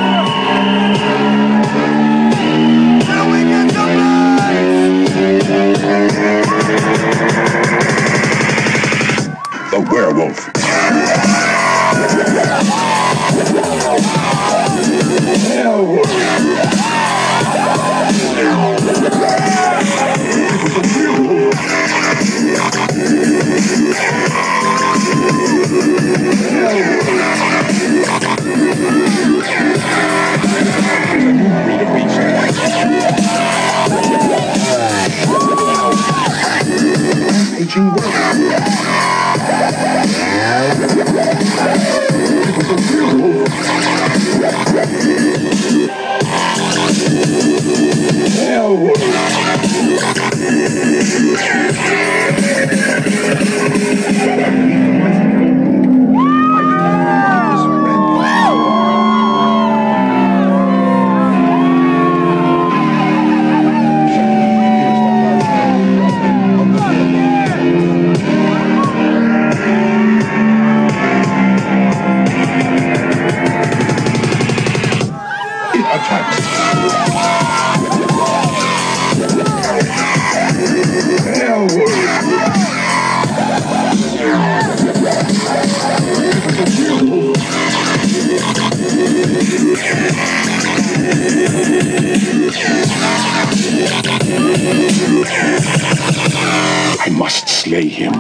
The werewolf. Aging I must slay him.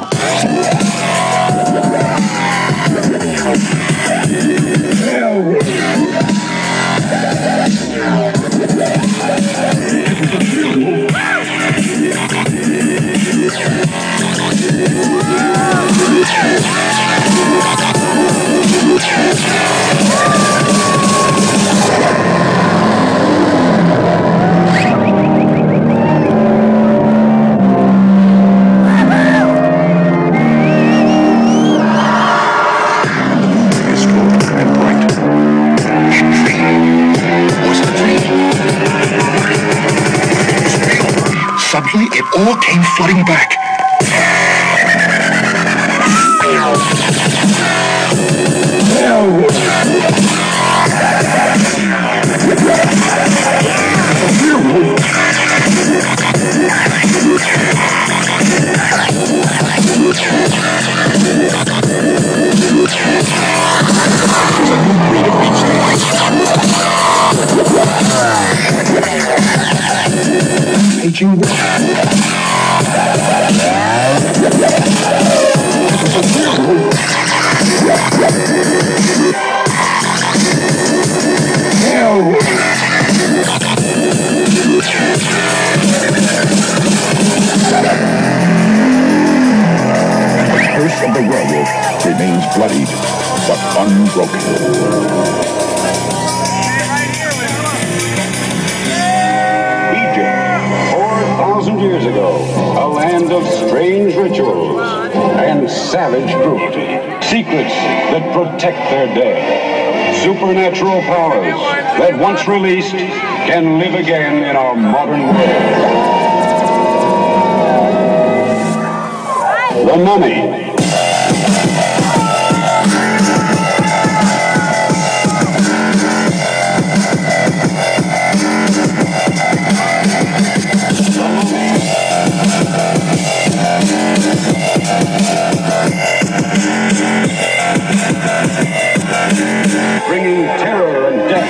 Suddenly, it all came flooding back. Aging the curse of the werewolf remains bloodied, but unbroken. Egypt, 4,000 years ago, a land of strange rituals and savage cruelty. Secrets that protect their dead. Supernatural powers that once released can live again in our modern world. The Mummy. Bringing terror and death.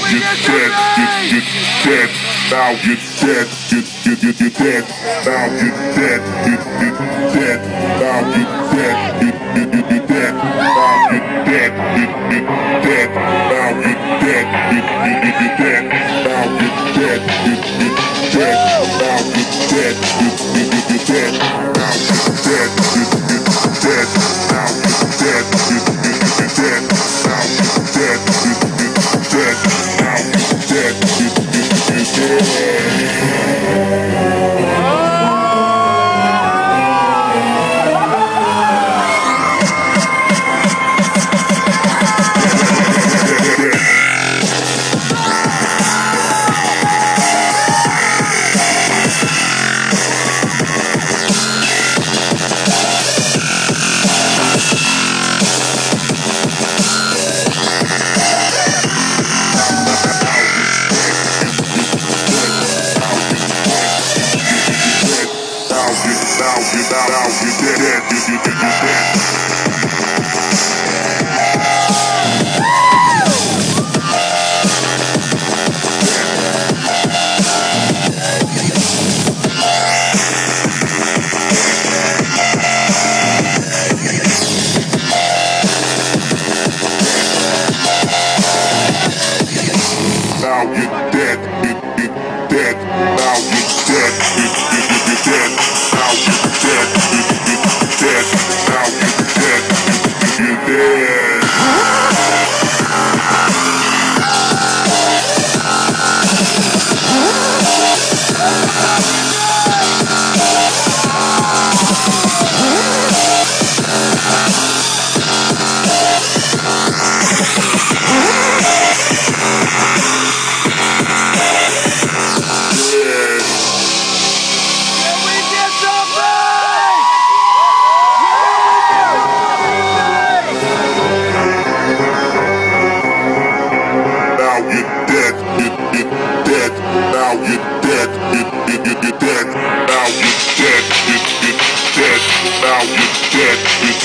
you're dead, you're dead. Now you're dead, you're dead. Now you're dead, you're dead. Now you're dead, you're dead. Now you're dead, you're dead. Now you're dead, you're dead. Now you're dead, you're dead. Now you're dead, you're dead. Now you're dead, you're dead. Now you're dead, you're dead. Now you're dead, you're dead. Now you're dead, you're dead, you're dead.